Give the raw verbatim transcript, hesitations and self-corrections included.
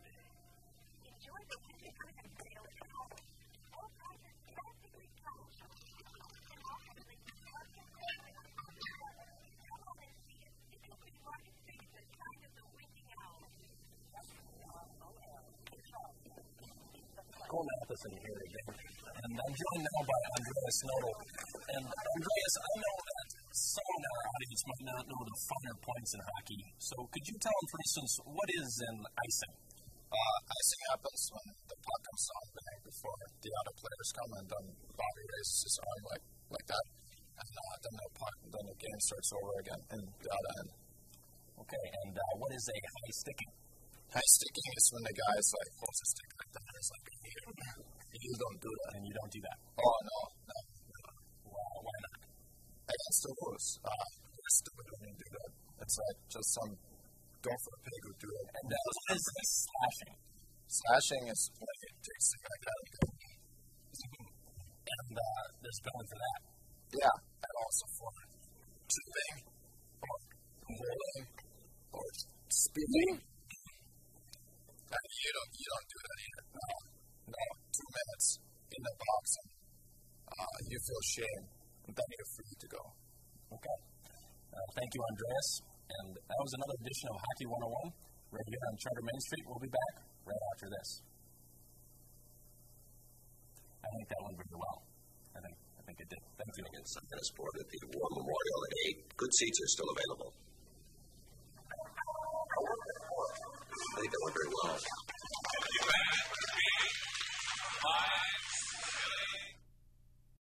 Enjoy the kindergarten trail at home. All prices drastically cut. And ultimately, park and play with us on the water. Come on and see it. It will be Market Street at the time of the winking owl. Cool Matheson here again. And I'm joined now by Andreas Nodl. And Andreas, I know that some in our audience might not know the finer points in hockey. So could you tell them, for instance, what is an icing? Uh, icing happens when the puck comes on the night before the other players come and then Bobby raises his arm like, like that. And uh, then the puck, then the game starts over again in the other end. Okay, and uh, what is a high sticking? High sticking is when the guy's like holds his stick like that. It's like, you don't do that. And you don't do that? Oh, no, no. Well, why not? Against the rules. Uh, it's stupid when you do that. It's like just some go for a pig who do it. And uh, what is this slashing? Slashing is when you take stick like that and go. And uh, there's going for that? Yeah, and also for tripping or rolling or speeding. And you don't, you don't do that either. No, no. Two minutes in the box and uh, you feel shame, and then you're free to go. Okay. Uh, thank you, Andreas. And that was another edition of Hockey one oh one right here on Charter Main Street. We'll be back right after this. I think that went really well. I think I think it did. Thank you. Sunday Sport at the War Memorial at eight. Good seats are still available.